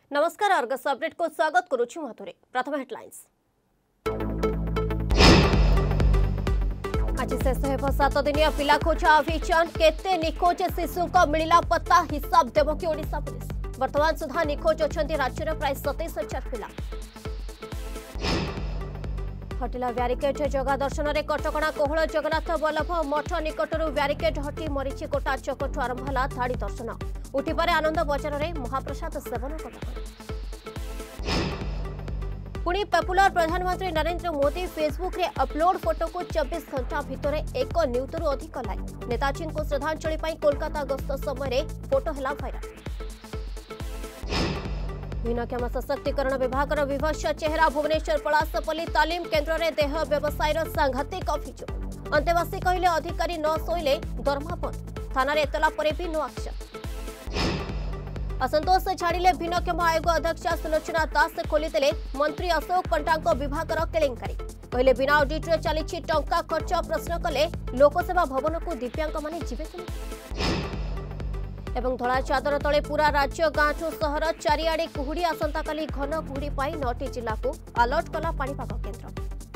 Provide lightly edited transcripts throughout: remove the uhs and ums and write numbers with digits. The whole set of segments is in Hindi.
नमस्कार अर्गस अपडेट को स्वागत करुछु माधुरी। प्रथम हेडलाइंस। आज शेष हेब 7 दिनिया पिला खोजा अभियान। केते निखोज शिशु को मिला पत्ता हिसाब देव कि ओडिशा पुलिस। वर्तमान सुधा निखोज अछंती राज्यर प्राय 27,000 पिला। हटिला ब्यारिकेड जगा दर्शन में कटकणा कोहल। जगन्नाथ बल्लभ मठ निकटर ब्यारिकेड हटी मरीची कोटा चकठू आरंभ है धाड़ी दर्शन। उठिपारे आनंद बजार में महाप्रसाद सेवन कटकणा। पुणी पॉपुलर प्रधानमंत्री नरेंद्र मोदी फेसबुक रे अपलोड फोटो को 24 घंटा भितर 1 न्यूज रु अधिक लाइक। नेताजी को श्रद्धांजलि कोलकाता गस्त समय फोटो है भाइराल। भिन्नक्षम सशक्तिकरण विभाग विभत्स चेहरा। भुवनेश्वर पलासपल्ली तालीम केन्द्र में देह व्यवसाय सांघातिक अभियोग। अंतेवासी कहले अधिकारी न शोइले दरमा बंद। थाना एतला पर भी नो एक्शन। असंतोष छाड़िले भिन्नक्षम आयोग अध्यक्षा सुलोचना दास। खोलीदेले मंत्री अशोक पंडा विभाग केलेंकारी। कहले बिना ऑडिट रे चली टंका खर्च। प्रश्न कले लोकसेवा भवन को दिव्यांग माने जीवे एवं धड़ा चादर तले पूरा राज्य गांठू सहर चारिआडे कुहुड़ी। आसंता काली घन कुहुड़ी पाई 9टी जिला को अलर्ट कला पाणीपाग केन्द्र।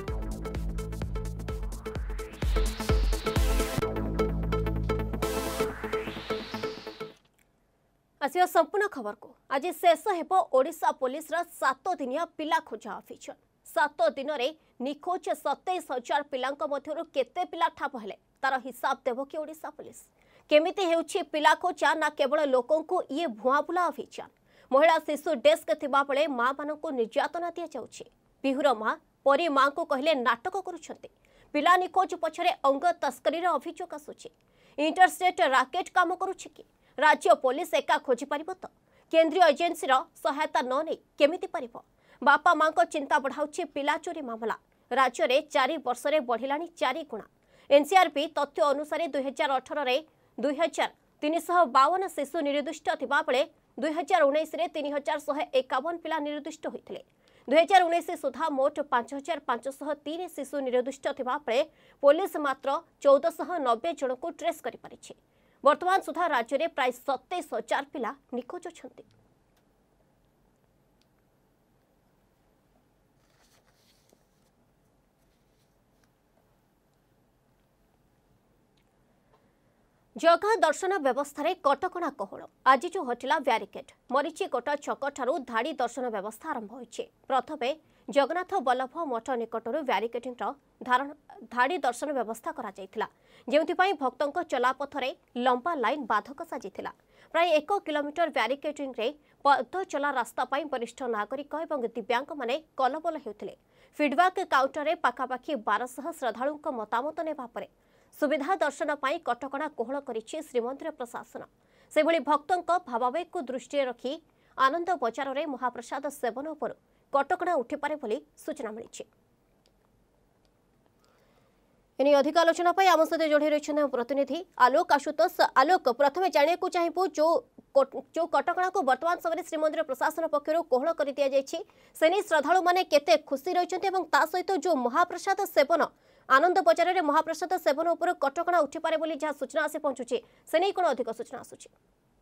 आसिया संपूर्ण खबर को। आज शेष हेब ओडिशा पुलिस 7 दिनिया पिला खोजा अभियान। 7 दिन में निखोज 27,000 पिलांक मध्यरु केते पिला ठाप हेले तार हिसाब देव कि ओडिशा पुलिस। केमिति हेउछि पिला खोजा ना केवल लोकों को ये भुआ बुला अभियान। महिला शिशु डेस्क थिबा बेले मां मानक निर्यातना दिया जाउछि। बिहुर मां परी मां को कहले नाटक करुछन्ते। पिला निखोज पछरे अंग तस्करीर अभियोग आसुछि। इंटरस्टेट राकेट काम करुछि कि राज्य पुलिस एका खोजी पारिबो तो केंद्रीय एजेंसीर सहायता न नै केमिति पारिबो। बापा मां को चिंता बढ़ाउछि पिला चोरी मामला। राज्य में 4 वर्ष रे बढ़िलानी 4 गुणा। एनसीआरपी तथ्य अनुसार 2018 रे 2352 शिशु निर्दिष्ट थिबा बेले 2019 रे 3151 पिला निर्दिष्ट होइथिले। 2019 सुधा मोट 5503 शिशु निर्दिष्ट थिबा बेले पुलिस मात्र 1490 जन को ट्रेस करि परिछि। वर्तमान सुधा राज्य में प्राय 27,000 पिला निखोज अछंती। जगा दर्शन व्यवस्था रे कटकणा कोहल। आज जो हटिला ब्यारिकेड मरीची कोटा छक ठारू धाड़ी दर्शन व्यवस्था आरंभ होइछे। प्रथमे जगन्नाथ बल्लभ मठ निकटर ब्यारिकेडिंग धाड़ी दर्शन व्यवस्था करा जायतिला, जेउथिपाई भक्तों चलापथरे लंबा लाइन बाधक साजिथिला। प्राय 1 किलोमीटर ब्यारिकेडिंग रे पथ चला रास्ता पाई वरिष्ठ नागरिक एवं दिव्यांग माने कलबल हेउथिले। फीडबैक काउंटर रे पाखापाखि 1200 श्रद्धालुंक मतामत नेबा परे सुविधा दर्शन पाई कटकणा कोहल करिछि श्रीमंदिर प्रशासन। सेभଳି भक्तों भावावेग को दृष्टि रखी आनंद बजार में महाप्रसाद सेवन उपर कटकणा उठिपारे बोली सूचना मिली। एने अधिक आलोचना पाई आम सहित जोड़ी रही प्रतिनिधि आलोक आशुतोष। आलोक, प्रथम जानिया चाहबू जो कटकणा को वर्तमान समय श्रीमंदिर प्रशासन पक्षर कोहल कर दि जाइए से श्रद्धालु मैंने केते खुशी रही सहित जो महाप्रसाद सेवन आनंद बजार में महाप्रसाद सेवन उपर कटकणा उठिपारे बोली जहाँ सूचना आसी पहुंचुची से नहीं कौन अधिक सूचना आसुची?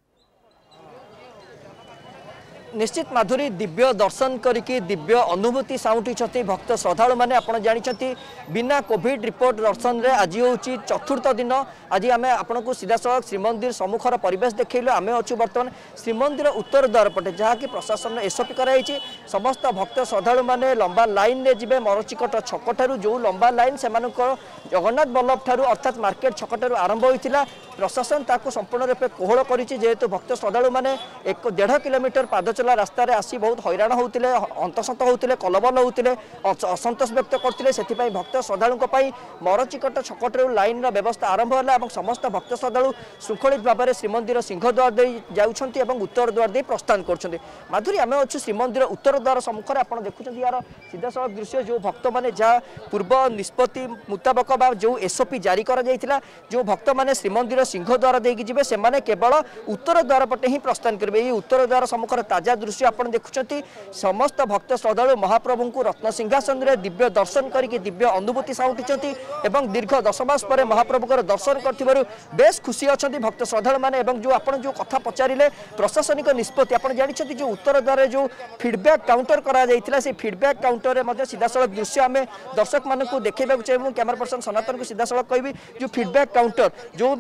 निश्चित माधुरी दिव्य दर्शन करके दिव्य अनुभूति साउंटी भक्त श्रद्धालु मैंने आपड़ जानते बिना कोविड रिपोर्ट दर्शन रे आज हूँ 4th दिन। आज आम आपन को सीधा सड़क श्रीमंदिर सम्मुखर परिवेश देखलु। आम अच्छु बर्तमान श्रीमंदिर उत्तर द्वार पटे जहाँकि प्रशासन एसओपी कराई। समस्त भक्त श्रद्धालु मैंने लंबा लाइन रे जिबे मरचिकट छक ठारू जो लंबा लाइन से जगन्नाथ बल्लभ ठारू अर्थात मार्केट छक ठारू आरंभ होता। प्रशासन ताकू संपूर्ण रूपे कोहल करिछि जेहेतु भक्त श्रद्धालु मैंने 1.5 किलोमीटर पाद चला रास्ता आसी बहुत हैरान होते हंतसंत होते कलबल होते असंतोष व्यक्त करते। से भक्त श्रद्धालु मरचिकट छकटू लाइन व्यवस्था आरंभ है। समस्त भक्त श्रद्धालु श्रृंखलित भाव में श्रीमंदिर सिंहद्वार दे जाउछंती एवं उत्तर द्वार दे प्रस्थान करछंती। माधुरी आम अच्छु श्रीमंदिर उत्तर द्वार सम्मुखें आप देखुं यार सीधा सड़क दृश्य जो भक्त मैंने जहाँ पूर्व निष्पत्ति मुताबक बा जो एसओपी जारी करा जायतिला जो भक्त मैंने श्रीमंदिर सिंहद्वार देकी जिबे से केवल उत्तर द्वार पटे ही प्रस्थान करेंगे। उत्तर द्वार सम्मुखें ताजा दृश्य आपण देखुछंती समस्त भक्त श्रद्धालु महाप्रभु को रत्न सिंहासन रे दिव्य दर्शन करके दिव्य अनुभूति साउंटिछंती एवं दीर्घ 10 मास पर महाप्रभुकर दर्शन करथिबारु बेस खुशी अछंती भक्त श्रद्धालु माने एवं जो आपण जो कथा पचारिले प्रशासनिक निष्पत्ति आपण जानिछंती जो उत्तर द्वार जो फीडबैक काउंटर करा जाइतिला से फीडबैक काउंटर रे मध्ये सीधा सड़क दृश्य आमे दर्शक मानन को देखेबा चाहिए कैमरा पर्सन सनातन को सीधा सड़क कहबी जो फीडबैक काउंटर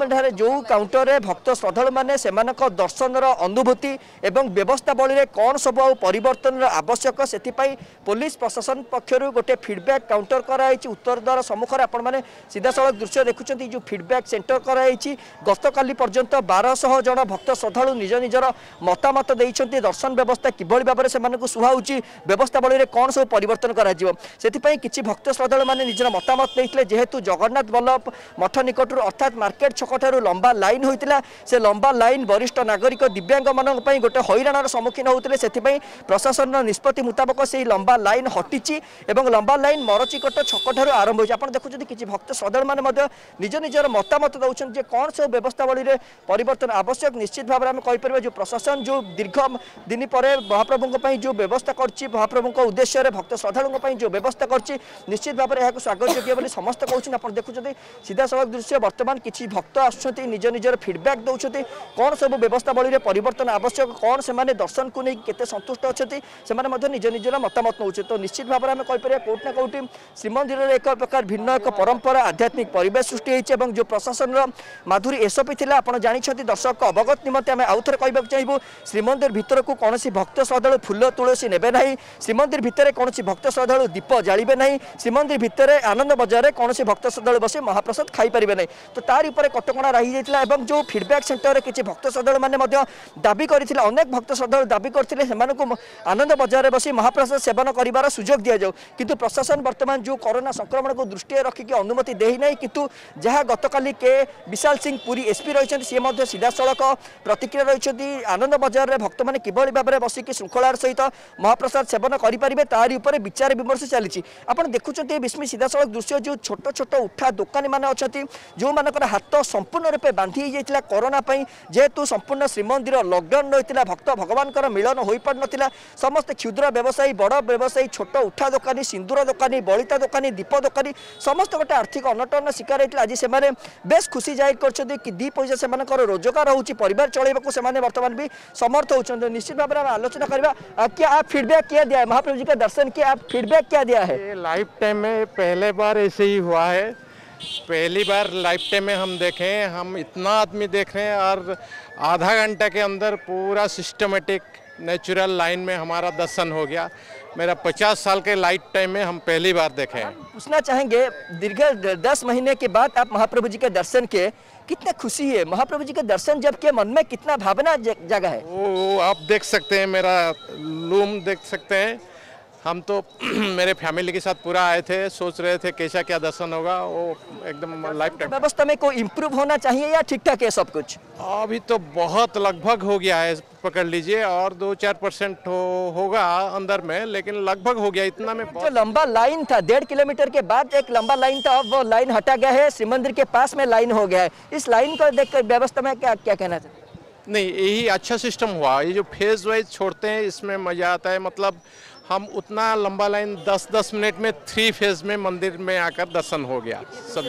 जो काउंटर रे भक्त श्रद्धालु माने सेमानक दर्शन अनुभूति एवं व्यवस्थावली रे कौन सब परिवर्तन आवश्यक से पुलिस प्रशासन पक्षर गोटे फीडबैक काउंटर कराई उत्तर द्वार सम्मुखें आपण मैंने सीधा सड़क दृश्य देखुं जो फीडबैक सेंटर कराई गत काली पर्यंत 1200 जन भक्त श्रद्धालु निज निजर मतामत देइछन्ति दर्शन व्यवस्था किभଳି भाबरे सेमानकु सुहाउची व्यवस्थावली रे कौन सब परिवर्तन करा जिवो सेतिपई किछि भक्त श्रद्धालु माने निजर मतामत देइथिले जेहेतु जगन्नाथ वल्लभ मठ निकटरू अर्थात मार्केट छकठारू लंबा लाइन होइतिला से लंबा लाइन वरिष्ठ नागरिक दिव्यांग मानक पई गोटे हैरानर सम्मुखीन होउतिले सेतिपई प्रशासन निष्पत्ति मुताबक से लंबा लाइन हटिची एवं लंबा लाइन मरचिकट छकठारू आरंभ होइछ आपण देखुछथि किछि भक्त श्रद्धालु माने मध्य निज निजर मतामत दउछन जे कोन सब व्यवस्थावली रे परिवर्तन आवश्यक निश्चित भाव में आम कहिपर जो प्रशासन जो दीर्घ दिन पर महाप्रभु जो व्यवस्था करछि महाप्रभु उद्देश्य रे भक्त श्रद्धालु जो व्यवस्था करछि निश्चित भाव में यह स्वागत योग्य बोली समस्त कहउछन आपण देखुछथि सीधा सड़क दृश्य वर्तमान किछि भक्त आछथि निज निजर फीडबैक दउछथि कोन सब व्यवस्थावली रे परिवर्तन आवश्यक कोन से माने दर्शन को नै केते संतुष्ट अछथि से माने मध्य निज निजर मतामत नउछे तो निश्चित भाव में आम कहिपर कोट ना कोटी श्रीमंदिर रे एक प्रकार भिन्न एक परंपरा आध्यात्मिक परिवेश सृष्टि होइछ एवं जो प्रशासन माधुरी एसपी थिला आपण जानिछथि दर्शक अवगत निमंते आम आउ थरे कहबाक चाहिबो श्रीमंदिर भितर को कोनोसी भक्त श्रद्धालु फूल तुलसी नेबे नाही श्रीमंदिर भितर कोनोसी भक्त श्रद्धालु दीप जालिबे नाही श्रीमंदिर भितर आनंद बजार रे कोनोसी भक्त श्रद्धालु बसी महाप्रसाद खाई परिबे नाही तो तार ऊपर कटकणा रही जाइतिला एवं जो फीडबैक सेंटर रे किछि भक्त श्रद्धालु माने मध्य दाबी करथिले अनेक भक्त श्रद्धालु दाबी करथिले सेमानकु आनंद बजार रे बसी महाप्रसाद सेवन करिवार सुजोग दिया जाऊ किंतु प्रशासन वर्तमान जो कोरोना संक्रमण को दृष्टि रखिक अनुमति देहि नाही किंतु जहाँ गतकाली के विशाल सिंह पुरी एसपी रही सी सीधा सड़क प्रतिक्रिया रही आनंद बजार में भक्त मैंने किभଳି भाव बसिक श्रृंखलार सहित महाप्रसाद सेवन करेंगे तारी उपर विचार विमर्श चली आपड़ देखुं विस्मी सीधा सड़क दृश्य जो छोट छोट उठा दोकानी मैंने अच्छा जो मानकर हाथ संपूर्ण रूपे बांधि जाता कोरोना जेहेतु संपूर्ण श्रीमंदिर लकडाउन रही भक्त भगवान मिलन हो पार ना समस्त क्षुद्र व्यवसायी बड़ व्यवसायी छोट उठा दोकानी सिंदूर दोकानी बलिता दोकानी दीप दोकानी समस्त गोटे आर्थिक अनटन शिकार होता आज से बेस खुशी जाहिर कर दी पैसा से रोजगार होची परिवार चलैबा से वर्तमान भी समर्थ होचंद निश्चित भाव में आलोचना करबा क्या आप फीडबैक क्या दिया है महाप्रभु जी का दर्शन के आप फीडबैक क्या दिया है लाइफ टाइम में पहले बार ऐसे ही हुआ है पहली बार लाइफ टाइम में हम देखें हम इतना आदमी देख रहे हैं और आधा घंटा के अंदर पूरा सिस्टमेटिक नेचुरल लाइन में हमारा दर्शन हो गया मेरा 50 साल के लाइफ टाइम में हम पहली बार देखे हैं पूछना चाहेंगे दीर्घ 10 महीने के बाद आप महाप्रभु जी के दर्शन के कितना खुशी है महाप्रभु जी के दर्शन जब के मन में कितना भावना जगह है वो आप देख सकते हैं मेरा लूम देख सकते हैं हम तो मेरे फैमिली के साथ पूरा आए थे सोच रहे थे कैसा क्या दर्शन होगा वो एकदम लाइफ टाइम व्यवस्था में कोई इम्प्रूव होना चाहिए या ठीक ठाक है सब कुछ अभी तो बहुत लगभग हो गया है पकड़ लीजिए और 2-4% होगा अंदर में लेकिन लगभग हो गया इतना में जो लंबा लाइन था 1.5 किलोमीटर के बाद एक लंबा लाइन था अब वो लाइन हटा गया है श्री मंदिर के पास में लाइन हो गया है इस लाइन को देखकर व्यवस्था में क्या क्या कहना चाहिए नहीं यही अच्छा सिस्टम हुआ ये जो फेज वाइज छोड़ते हैं इसमें मजा आता है मतलब हम उतना लंबा लाइन 10-10 मिनट में 3 फेज में मंदिर में आकर दर्शन हो गया सब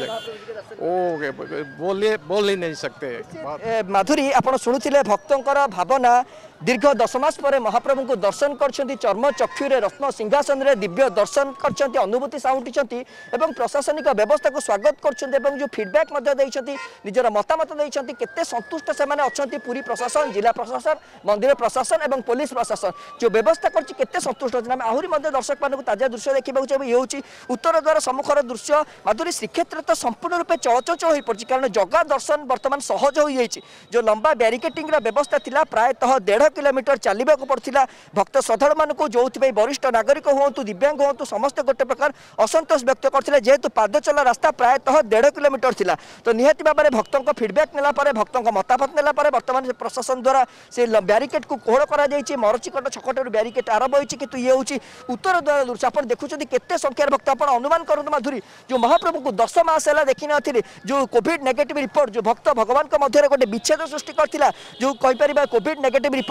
जगह बोल ही नहीं सकते माधुरी आप शुणुले भक्तों भावना दीर्घ 10 मास पर महाप्रभु को दर्शन कर चर्म चक्षुरे रत्न सिंहासन रे दिव्य दर्शन कर अनुभूति साउंटी एवं प्रशासनिक व्यवस्था को स्वागत कर जो फीडबैक निजर मतामत देते केते संतुष्ट से अच्छा पूरी प्रशासन जिला प्रशासन मंदिर प्रशासन एवं पुलिस प्रशासन जो व्यवस्था कर संतुष्ट अच्छे आहरी दर्शक मानक ताजा दृश्य देखा चाहिए ये हूँ उत्तर द्वार सम्मुखर दृश्य माधुरी श्रीक्षेत्र तो संपूर्ण रूपे चलचल हो पड़ी कारण जगह दर्शन बर्तमान सहज हो जाए जो लंबा बैरिकेटिंग व्यवस्था थी प्रायतः 1.5 किलोमीटर चलने को पड़ता भक्त श्रद्धालु मानक जो वरिष्ठ नागरिक हूँ दिव्यांग हूँ समस्त गोटे प्रकार असंतोष व्यक्त करते जेहेतु पाद चला रास्ता प्रायतः 1.5 किलोमीटर थिला तो निहाती भाव में भक्तों फीडबैक नेला भक्तों मतामत नेला बर्तमान प्रशासन द्वारा से बैरिकेड को कोहल कर मरचिकट छकटर बैरिकेड आरंभ होती किंतु ये हूँ उत्तर द्वार दृश्य आप देखुं केते संख्यार भक्त आप अनुमान करते माधुरी जो महाप्रभु को 10 मास है देखी नी जो कोविड नेगेटिव रिपोर्ट जो भक्त भगवान मध्य गोटे विच्छेद सृष्टि करता जो कहीपर कोविड नेगेटिव रिपोर्ट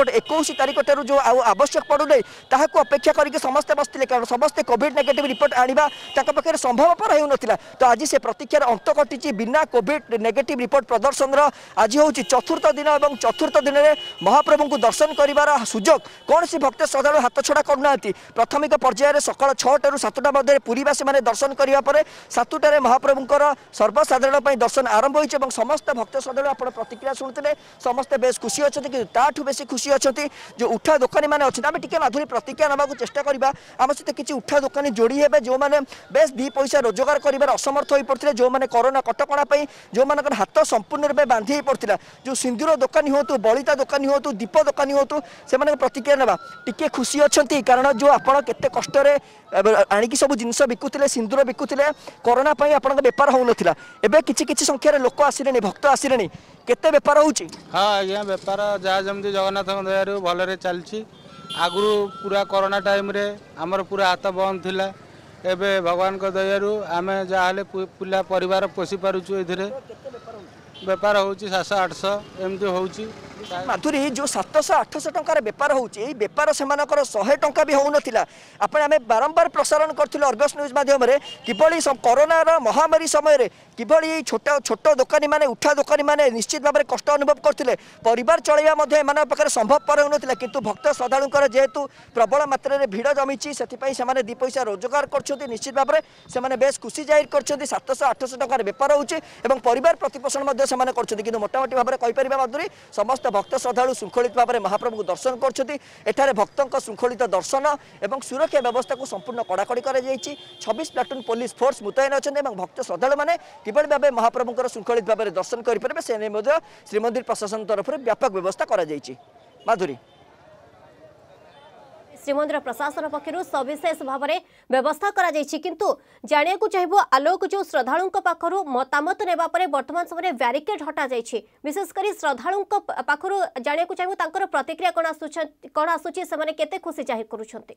रिपोर्ट 21 तारिख ठारू जो आवश्यक पड़ुले ताहाको अपेक्षा करके समस्ते बसते कारण समस्ते कोविड नेगेटिव रिपोर्ट आनिबा ताका पाखे संभवपर हेउ नथिला तो आज से प्रतीक्षार अंत कटिछि बिना कोविड नेगेटिव रिपोर्ट प्रदर्शन आज होउछि चतुर्थ दिन और चतुर्थ दिन में महाप्रभु को दर्शन करिवार सुजोग कौन सी भक्त श्रद्धालु हाथ छड़ा करना प्राथमिक पर्यायर सकाल 6 ରୁ 7ଟା मध्य पुरीवासी मैंने दर्शन करने पर 7टार महाप्रभुंर सर्वसाधारण दर्शन आरंभ होइछि एवं समस्त भक्त श्रद्धालु आप प्रतिक्रिया शुणुते समस्ते बेस खुशी अच्छा कि ताठू बेसी खुशी अच्छा जो उठा दोकानी मैंने अच्छे आम टे माधुरी प्रतिक्रिया नाक चेष्टा करवा आम सहित किसी उठा दोकानी जोड़ी हे जो मैंने बेस 2 पैसा रोजगार कर असमर्थ हो पड़ते जो मैंने कोरोना कटकणा जो मान हाथ संपूर्ण रूप बांधि पड़ता जो सिंदूर दोकानी हूँ बलिता दोकानी हूँ दीप दोकानी हूँ से प्रतिक्रिया ना टिके खुशी अच्छा कारण जो आपड़ केते कष्ट आणिकी सब जिनस बिकुले सिंदूर बिकुले कोरोना आप बेपार हो नाला एवं किसी संख्यार लोक आसिले भक्त आसिले केते बेपार हो हाँ आज्ञा बेपार जहाँ जमी जगन्नाथ दयारू भलरे चलती आगु पूरा कोरोना टाइम रे आमर पूरा हाथ बंद थिला एबे भगवान को दयारू आम जहाँ पिला परिवार पोषी पारुचु ए बेपार हो 700-800 एमती हो माधुरी जो 700-800 टंकार बेपार होची बेपार से 100 टंका भी हो नथिला आपण आमे बारंबार प्रसारण करथिले अर्गस न्यूज माध्यम रे किबळी कोरोना रो महामारी समय रे किबळी छोट छोट दोकानी माने उठा दोकानी माने निश्चित भाबरे कष्ट अनुभव करथिले परिवार चलैया मध्ये एमान पाखरे संभव पर हो नथिला किंतु भक्त श्रद्धालुंकर जेहेतु प्रबल मात्रा रे भीड़ जमीची सेति पई से माने 2 पैसा रोजगार करछथि निश्चित भाबरे से माने बेस खुशी जाहिर करछथि 700-800 टंकार बेपार होची एवं परिवार प्रतिपोषण मध्ये से माने करछथि किंतु मोटामोटी भाबरे कहि परिबा माधुरी समस्त भक्त श्रद्धालु श्रृंखलित भाव में महाप्रभु को दर्शन कर भक्तों श्रृंखलित दर्शन और सुरक्षा व्यवस्था को संपूर्ण कड़ाकड़ी कर 26 प्लाटून पुलिस फोर्स मुतयन अच्छा भक्त श्रद्धालु मैंने किभली भाव महाप्रभुंर श्रृंखलित भाव में दर्शन करेंगे से नहीं श्रीमंदिर प्रशासन तरफ व्यापक व्यवस्था कर माधुरी श्रीमंदिर प्रशासन पक्षर सविशेष भाव में व्यवस्था किंतु जाना चाहिए आलोक जो श्रद्धालुं पाखर मतामत नेबा परे वर्तमान समय ब्यारिकेड हटा जाइए विशेषकर श्रद्धालुं पाखर जाना चाहिए प्रतिक्रिया कौन आसूची से केते खुशी जाहिर करुछन्ते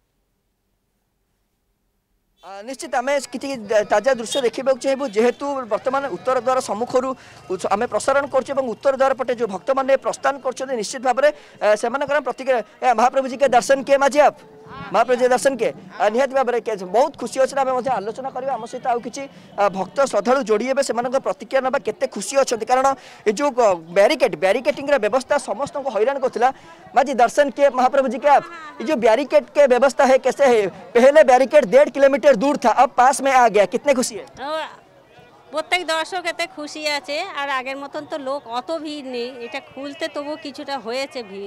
निश्चित आम कि ताजा दृश्य देखा चाहिए जेहेतु वर्तमान उत्तर द्वार सम्मुखर आम प्रसारण कर उत्तर द्वार पटे जो भक्त मैंने प्रस्थान कर निश्चित भाव में से प्रतिक्रिया महाप्रभु जी के दर्शन किए माझी आप महाप्रभु जी दर्शन के निहत भाव में बहुत खुशी अच्छे आम आलोचना करवा आम सहित आउ कि भक्त श्रद्धालु जोड़ी हे से प्रतिक्रिया ना केते खुशी अच्छा कारण ये जो बैरिकेटिंग व्यवस्था समस्त को हैरान करता माझी दर्शन किए महाप्रभु जी के आप ये जो बैरिकेड के व्यवस्था है कैसे है पहले बैरिकेड 1.5 किलोमीटर दूर था अब पास में आ गया कितने खुशी है प्रत्येक दर्शक एते खुशी आछे और आगेर मतन तो लोक अत भीड़ नहीं এটা খুলতে তবু কিছুটা হয়েছে ভিড়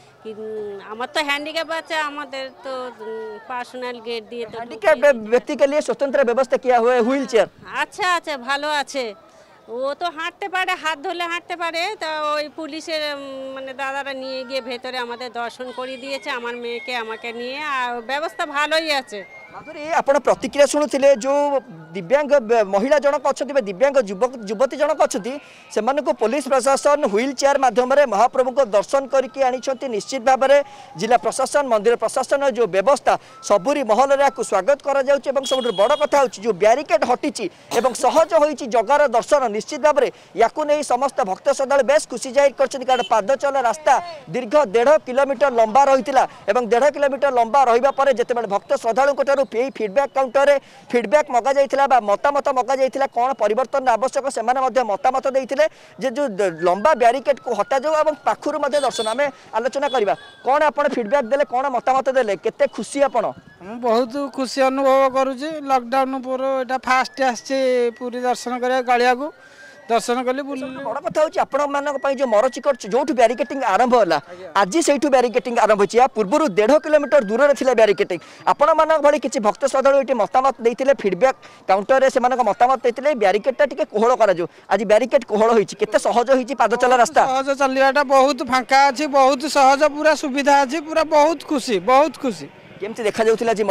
আমার তো হ্যান্ডিক্যাপ আছে আমাদের তো পার্সোনাল গেট দিয়ে তো हैंडीकैप व्यक्ति के लिए स्वतंत्र व्यवस्था किया हुआ है व्हील चेयर আচ্ছা আচ্ছা ভালো আছে ও তো হাঁটতে পারে হাত ধরলে হাঁটতে পারে তা ওই পুলিশের মানে দাদারা নিয়ে গিয়ে ভেতরে আমাদের দর্শন করিয়ে দিয়েছে আমার মেয়েকে আমাকে নিয়ে আর ব্যবস্থা ভালোই আছে माधुरी आप प्रतिक्रिया शुणुले जो दिव्यांग महिला जनक अच्छा दिव्यांग युवती जनक अच्छा से पुलिस प्रशासन व्हील चेयर माध्यम महाप्रभु को दर्शन करके निश्चित भाव में जिला प्रशासन मंदिर प्रशासन जो व्यवस्था सबुरी महल स्वागत कर सब बड़ कथा जो ब्यारिकेड हटी सहज हो जगार दर्शन निश्चित भाव में या समस्त भक्त श्रद्धालु बेस खुशी जाहिर कर पाद चल रास्ता दीर्घ 1.5 किलोमीटर लंबा रही है 1.5 किलोमीटर लंबा रहा जिते भक्त श्रद्धालु फीडबैक काउंटर रे फीडबैक मगा जाइथिला बा मतामत मगा जाइथिला कोन परिवर्तन आवश्यक से मतामत देइथिले जे जो लंबा बैरिकेड को हटा जाऊ और पाखुर मध्य दर्शन आम आलोचना करबा कोन आपण फीडबैक देले कोन मतामत देले केते खुशी आपण बहुत खुशी अनुभव करूची लॉकडाउन पर एटा फास्ट आछे पूरी दर्शन करे गालिया को दर्शन कले बड़ कथा होची आपण मानक पई जो मरचिकट जोठु बैरिकेटिंग आरंभ होला आज सेठु बैरिकेटिंग आरंभ होची या पूर्व 1.5 किलोमीटर दूर रे थिला बैरिकेटिंग आपण मानक भली किछि भक्त श्रद्धालु एटी मतामत देइथिले फीडबैक काउंटर रे से मानक मतामत देइथिले बैरिकेड टा टिके कोहळ करा जो आज बैरिकेड कोहळ होईची केते सहज होईची पाद चला रास्ता सहज चलियाटा बहुत फांका अछि बहुत सहज पूरा सुविधा अछि पूरा बहुत खुशी केमती देखा जाउथिला जी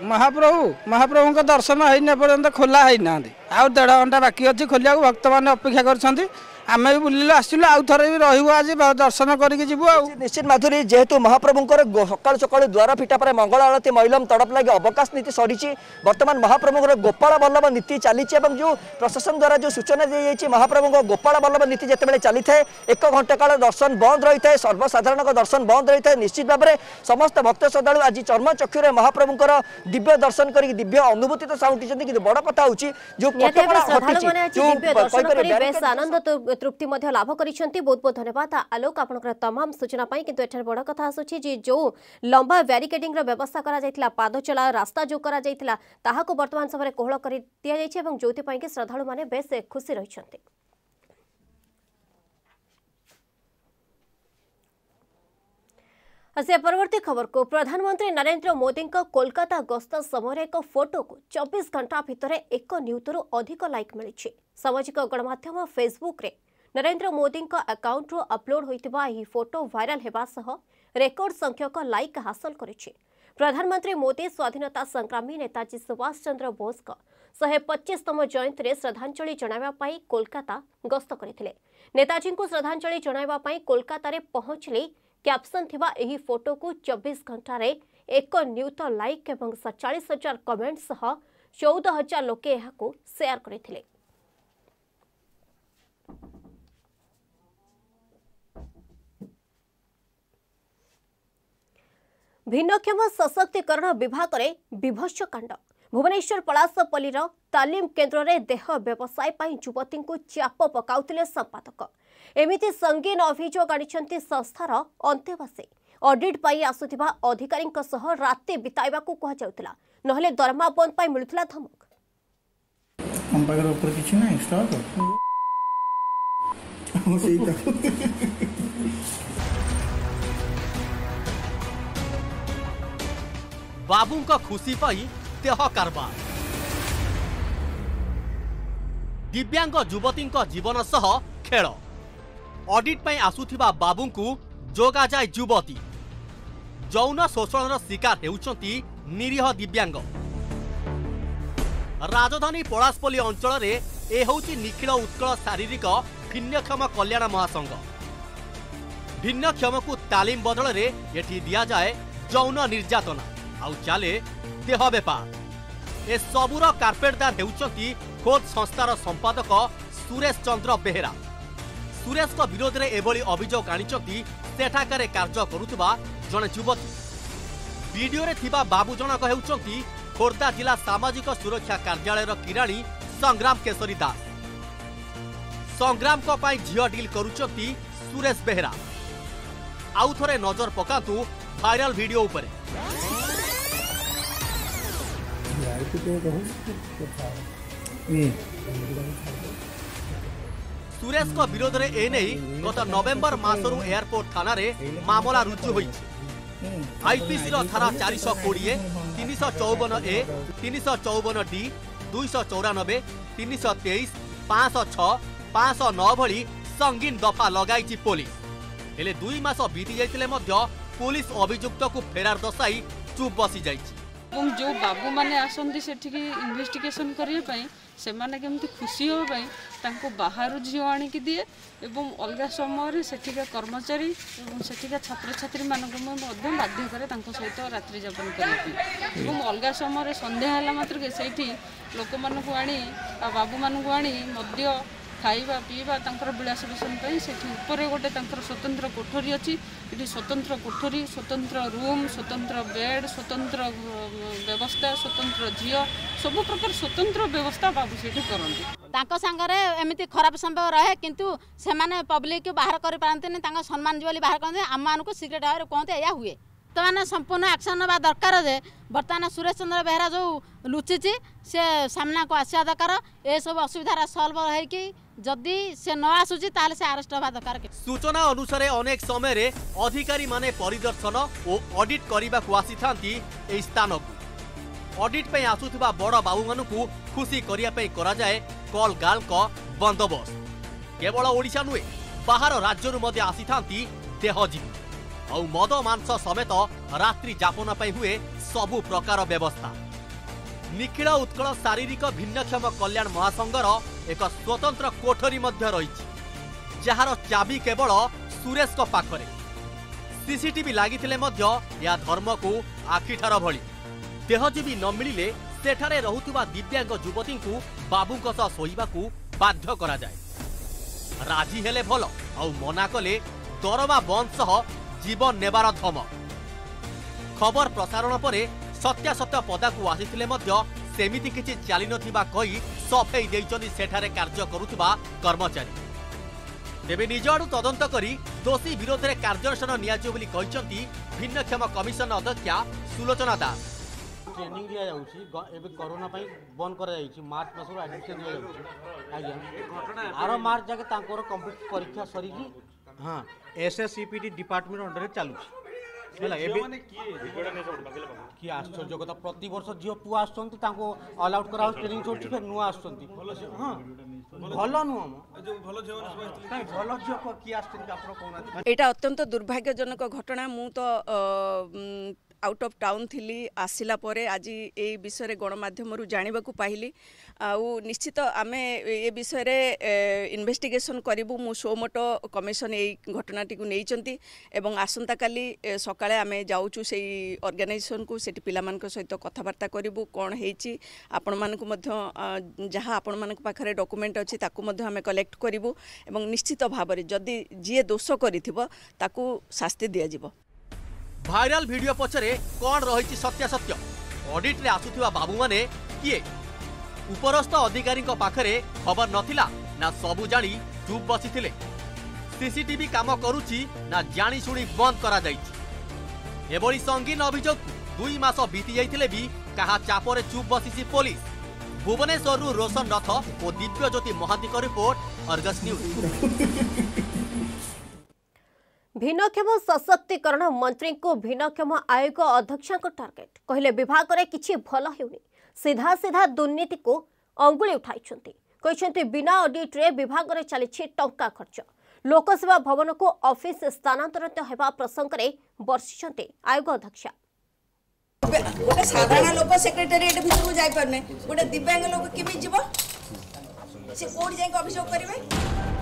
महाप्रभु का दर्शन है पर्यंत खोला है ना आउ 1.5 घंटा बाकी अच्छी खोलिया भक्त मैंने अपेक्षा कर आम भी बुलिलु आसिलु आउ थरे भी रहबो आज दर्शन करके जीवु आ निश्चित माधुरी जेहेतु महाप्रभुंकर सकाल सकाल द्वार फिटा पर मंगल आरती महिलम तड़प लगे अवकाश नीति सरी बर्तमान महाप्रभुंकर गोपाल बल्लभ नीति चली जो प्रशासन द्वारा जो सूचना दी जाइए महाप्रभु गोपाल बल्लभ नीति जिते चली था 1 घंटा काल दर्शन बंद रही है सर्वसाधारण दर्शन बंद रही है निश्चित भाव में समस्त भक्त श्रद्धालु आज चर्म चक्षुरे महाप्रभुंकर दिव्य दर्शन कर दिव्य अनुभूति तो साउंटी कि बड़ कथा होची जो आनंद तृप्ति लाभ करिसेंती। बहुत बहुत धन्यवाद आलोक आपनकर तमाम सूचना पाई। किंतु एठार बड़ कथा आसुची जे जो लंबा बैरिकेडिंग रो व्यवस्था करा जायतिला पाद चला रास्ता जो करा जायतिला ताहाको वर्तमान समय कोहळ करि दिया जायछि एवं जोति पाई कि श्रद्धालु माने बेस खुशी रहिसेंती। आसिया परवर्ती खबर को प्रधानमंत्री नरेंद्र मोदी कोलकाता गस्त समय एक फोटो को 24 घंटा भितर 1 नियुतरु अधिक लाइक मिली। सामाजिक गणमाध्यम फेसबुक रे नरेंद्र मोदी अकाउंट रो अपलोड होइतिबा एही फोटो वायरल हेबा सह रेकर्ड संख्यक लाइक हासिल करिछि। प्रधानमंत्री मोदी स्वाधीनता संग्रामी नेताजी सुभाष चंद्र बोस 125तम जयंती रे श्रद्धांजलि जणावा पाई कोलकाता गस्त करथिले। नेताजी को श्रद्धांजलि जणावा पाई कोलकाता रे पहुंचले कैप्शन थिबा एही फोटो को 24 घंटा रे 1 नियुत लाइक एवं 47,000 कमेंट सह 14,000 लोके एहाको शेयर करथिले। भिन्नक्षम सशक्तिकरण विभाग रे विभत्स कांड। भुवनेश्वर पलासपल्ली तालीम केन्द्र रे देह व्यवसाय पाई युवती को चाप पकाउतिले संपादक। एमिति संगीन अभियोग आनिछंती संस्थार अंतेवासी। ऑडिट पाई आसुथिबा अधिकारींक सह राति बिताइबा को कहा जाउतिला नहले दरमा बंद पाई मिलुथिला धमक। हम पाकर ऊपर किछि ना स्टॉक हम सही था। बाबूंका खुशी पाई देह कारबार। दिव्यांग युवती जीवन सह खेल। ऑडिट पाई आसुथिबा बाबूंकु जोगा जाय युवती। यौन शोषण शिकार हेउचंती निरीह दिव्यांग। राजधानी पलासपल्ली अंचल रे ए होउची निखिल उत्कल शारीरिक भिन्नक्षम कल्याण महासंघ। भिन्नक्षम को तालीम बदल रे एठी दिया जाए यौन निर्यातना आउ चाले देह बेपार। ए सबुर कार्पेटदार हेउचंती खोद संस्थार संपादक सुरेश चंद्र बेहेरा। सुरेश को विरोध में एभली अभियोग आनिचंती सेठाकारे कार्य करुवा जड़े युवती। वीडियो रे थिबा बाबू जनक हेउचंती खोर्धा जिला सामाजिक सुरक्षा कार्यालय किराणी संग्राम केशरी दास। संग्राम को पाई झियो डील करुचंती सुरेश बेहेरा। आउ थरे नजर पकातु वायरल वीडियो उपरे। सुरेश को विरोध में एने गत नवेम्बर मासरू एयरपोर्ट थाना रे मामला रुजु होइछि। आईपीसी धारा 420, 354A, 354D, 294, 323, 506, 509 भली संगीन दफा लगाई पुलिस। हेले 2 मास बीती जाइतिले मध्य पुलिस अभियुक्त को फेरार दसाई चुप बसी जाइछि। जो बाबू माने आसंती सेठिकी इन्वेस्टिगेशन करिए पई से माने केमती खुशी हो पई तांको बाहर झियो आनी की दिए एवं अलग समय रे सेठिका कर्मचारी एवं सेठिका छात्र छात्री मानको मध्य बाध्य करे तांको सहित रात्रि यापन करिए एवं अलग समय रे संध्या हला मात्र के सेठी लोक मानको आनी बाबू मानको आनी मध्य खाइबा पीवा तांकर विलास बेसन पई सेठी ऊपर गोटे तांकर स्वतंत्र कोठरी अछि। इठी स्वतंत्र कोठरी, स्वतंत्र रूम, स्वतंत्र बेड, स्वतंत्र व्यवस्था, स्वतंत्र झियो सब प्रकार स्वतंत्र व्यवस्था बाबू सेठी करंती। तांको संगरे एमिति खराब संभव रहे किंतु से माने पब्लिक को बाहर करि पारंतनी तांको सम्मान जोली बाहर करंते आम मानको सिक्रेट आवर कोंते या हुए। तो माने संपूर्ण एक्शन नबा दरकार जे वर्तमान सुरेश चंद्र बेहरा जो लुचिची से सामना को आसिया दरकार। ए सब असुविधा सॉल्व है कि जदि से न आसुची ताले से अरेस्ट होबा दरकार। सूचना अनुसार अनेक समय रे अधिकारी माने परिदर्शन और ऑडिट करबा को आसी थांती ए स्थान को। ऑडिट पे आसुथिबा बड़ बाबू मानकु खुशी करिया पे करा जाए कॉल गाल को बंदोबस्त। केवल ओडिशा नुहे बाहर राज्य रु मध्ये आसी थांती देहजीवी और मद मांस समेत रात्रि जापन पे हुए सबु प्रकार व्यवस्था। निखिल उत्कल शारीरिक भिन्नक्षम कल्याण महासंघर एक स्वतंत्र कोठरी मध्य रही। जार चाबी केवल सुरेश को पाखरे। सीसीटीवी लागिथिले मध्य या धर्म को आखिठार भली देहजीवी न मिलिले सेठारे रहुथिबा दिव्यांग युवती को बाबूंक सह सोइबाकू बाध्य करा जाए। राजी हेले भल आउ मना कले दरमा बंद सह जीवन नेबार धमक। खबर प्रसारण परे सत्यासत्य पदाकू आसिथिले मध्य सेमिति किछि चाली नथिबा कहि सफेई देइचंदी सेठारे कार्य करुथिबा कर्मचारी। तेबे निज आडू तदंत करी दोषी विरोध में कार्यानुष्ठान नियाजियो बोली कहिसंती भिन्नक्षम कमिशन अध्यक्षा सुलोचना दास। ट्रेनिंग दिया जाउछि एबे कोरोना पई बंद करा जाइछि मार्च मासरो एडमिशन दिया जाउछि आज्ञा आरो मार्च जाके तांकोर कंप्लीट परीक्षा सरी कि हां एसएससीपीटी डिपार्टमेंट अंडर चालुछि होला एबे कि आश्चर्य कथा प्रति वर्ष जियो पु आछंती तांको अलाउड करा ट्रेनिंग छोटी फिर नुआ आछंती हां भलो नु हम जो भलो जेवन नहीं भलो जो कि आछंती आपण कोना एटा अत्यंत दुर्भाग्यजनक घटना। मु तो आउट ऑफ टाउन थी आसिला परे आज ए विषय गणमाध्यम जानवा पाइली निश्चित आमे ए विषय इन्वेस्टिगेशन करूँ। मु सोमोटो कमिशन ए घटनाटी को नहीं एवं आसंता काली सकाळे आमे जाऊचु से ऑर्गेनाइजेशन को सेठी पिलामान सहित कथबार्ता करूँ कौन होती आपण मानकु मध्य जहाँ आपण मानक पाखरे डॉक्यूमेंट अच्छी ताकू मध्य आमे कलेक्ट करूँ एवं निश्चित भाव में जदि जी दोष करिथिबो ताकू शास्ति दिया जिवो। भाइराल वीडियो पछरे कौन रही सत्यासत्य ऑडिट रे आसुथिबा बाबू माने किए उपरस्थ अधिकारी पाखरे खबर नथिला ना सबु जानी चुप बसिथिले। सीसीटीवी काम करूची ना जानी शुणी बंद करा जाइछि। एबोली संगीन अभियोग 2 मास बीती जाइथिले भी कहा चापरे चुप बसिछि पुलिस। भुवनेश्वर रोशन रथ और दिव्य ज्योति महांती का रिपोर्ट अर्गस न्यूज। भिन्नक्षम सशक्तिकरण मंत्री को भिन्नक्षम आयोग अध्यक्ष टार्गेट कहले विभाग में किछि भल हेउनी सीधा सीधा दुर्नीति को अंगुली उठाई बिना ऑडिट रे विभाग में चली टंका खर्च। लोकसेवा भवन को ऑफिस स्थानांतरित होगा प्रसंग में बर्षिंट आयोग अध्यक्ष। गोटे साधारण लोक सेक्रेटेरिएट भितर जाई परने गोटे दिव्यांग लोक केमी जीव से कोड जाई अभियोग करिवे।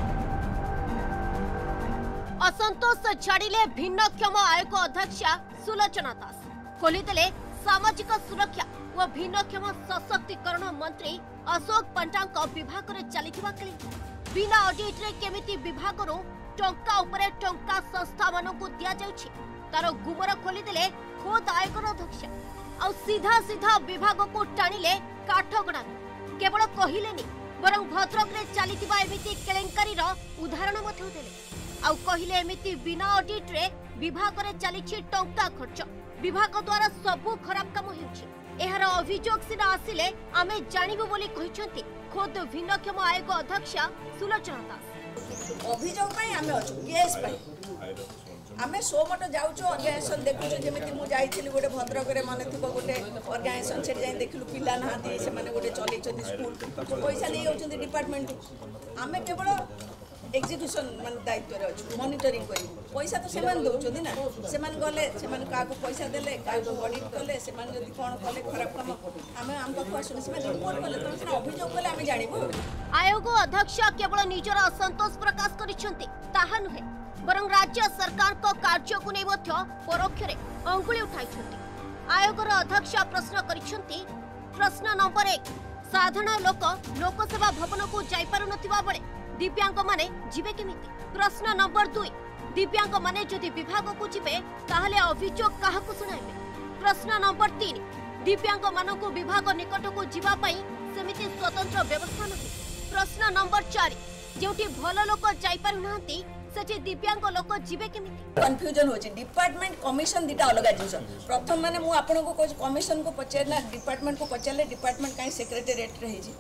असंतोष छाड़िले भिन्नक्षम आयोग अध्यक्षा सुलोचना दास खोलीदेले सामाजिक सुरक्षा और भिन्नक्षम सशक्तिकरण मंत्री अशोक पंटांक विभाग में चलीथिबा बिना ऑडिट रे केमिति विभाग टंका उपरे टंका संस्था मानकु दिया जाउछि तार गुमर खोलीदेले खोद आयकर अध्यक्ष आ सीधा सीधा विभाग को टाणिले काठगड़ा केवल कहिलेनी बरं भद्रक रे चलीथिबा एमिति केलेंकारीर उदाहरण मध्य देले आउ कहिले एमिति बिना ऑडिट रे विभाग रे चलीछि टंका खर्च विभाग द्वारा सबु खराब काम हेउछि। एहार अभियोग सिना आसिले आमे जानिबु बोली कहिसंती खोद भिन्नक्षम आयोग अध्यक्ष सुलोचना दास। अभियोग पई आमे अछु केस पई आमे सोमट जाउचो ऑर्गेनाइजेशन देखुचो जेमिति मु जाइथिलि गोटे भद्रक रे माने थिबो गोटे ऑर्गेनाइजेशन से जाई देखलु पिला नाहाती से माने गोटे चलै छथि स्कूल पैसा नै होचंती डिपार्टमेंट आमे केवल एग्जीक्यूशन मान दायित्व रे अछि मॉनिटरिंग करी पैसा तो सेमान दउचोदी ना सेमान गले सेमान का को पैसा देले का को ऑडिट करले सेमान जदी कोन कले खराब काम हमें हम पाखु आसुनी सेमान रिपोर्ट करले तो सेना अभियोग करले हमें जानिबो। आयोग अध्यक्ष केवल निजर असंतोष प्रकाश करिसंती ताहा नुहे बरं राज्य सरकार को कार्य को नै मध्य परोक्ष रे अंगुली उठाइछंती। आयोगर अध्यक्ष प्रश्न करिसंती प्रश्न नंबर 1 साधारण लोक लोकसेवा भवन को जाई पारु नथिबा बळे दिव्यांग माने जीवे केमिति। प्रश्न नंबर 2 दिव्यांग माने जदि विभाग को जीवे ताहले अभियोग काहा को सुनाइबे। प्रश्न नंबर 3 दिव्यांग मानकु विभाग निकट को जीवा पई सेमिति स्वतंत्र व्यवस्था नहीं। प्रश्न नंबर 4 जेउटी भल लोक जाई पारु नांती सेठी दिव्यांग लोक जीवे केमिति। कंफ्यूजन होची डिपार्टमेंट कमिशन दिटा अलग जिंस प्रथम माने मु आपन को कोच कमिशन को पचेरना डिपार्टमेंट को पचेले डिपार्टमेंट काई सेक्रेटेरिएट रे हेजी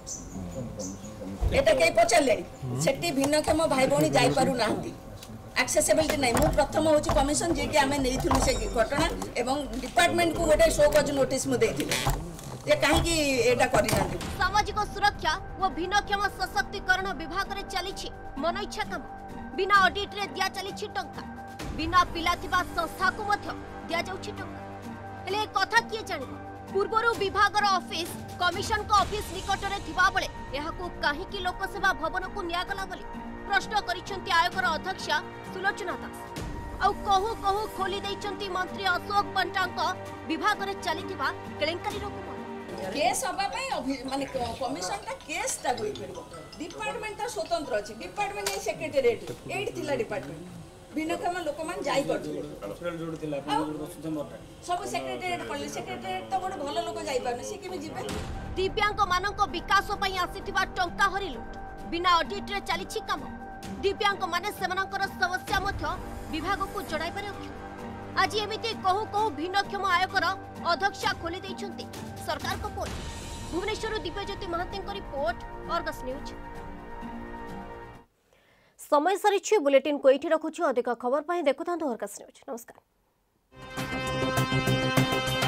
एटा कई पचले सेठी भिन्नक्षम भाई भौणी जाई पारु नांती एक्सेसिबिलिटी नहीं मु प्रथम होची कमिशन जे कि हमें नेइथिलु से घटना एवं डिपार्टमेंट को गोटे शो कज नोटिस मु देइथिलि जे काहे कि एटा करि नांती। सामाजिक सुरक्षा व भिन्नक्षम सशक्तिकरण विभाग रे चलीछि मनइच्छा काम बिना ऑडिट रे दिया चलीछि टंका बिना पिला थिबा संस्था को मध्य दिया जाउछि टंका हेले कथा किए जानिबो। पूर्वरु विभागर ऑफिस कमिशन को ऑफिस निकट रे थिबा बळे एहाकू काहे कि लोकसेवा भवन को नियागला बोली प्रश्न करिसेंती आयकर अध्यक्षा सुलोचना दास। आउ कहू कहू खोली दैचंती मंत्री अशोक पंटांक विभाग रे चलीथिबा केलेंकारी रो केस हबा माने कमिशन ता केस ता होई परबो डिपार्टमेंट ता स्वतंत्र अछि डिपार्टमेंट ए सेक्रेटरीएट एट थिला डिपार्टमेंट भिन्नक्षम लोक मान जाई करथिले सब सेक्रेटरीएट पड़ले सेक्रेटरीएट तो गोटे भल लोक जाई पारने से केमे जिबे दिव्यांग मानक विकास पई आसीथिबा टंका हरि लुट बिना ऑडिट रे चलीछि काम दिव्यांग माने सेमानकर समस्या मध्य विभाग को जड़ाई पारे आज एमिति कहू कहू भिन्नक्षम आयकर अध्यक्षा खोली दैछंती सरकार को पोल Bhubaneswar Dibyajyoti Mahanty report Argus news. समय सरी बुलेटिन को ये रखुछु अधिक खबर पाई देखुता अर्गस न्यूज। नमस्कार।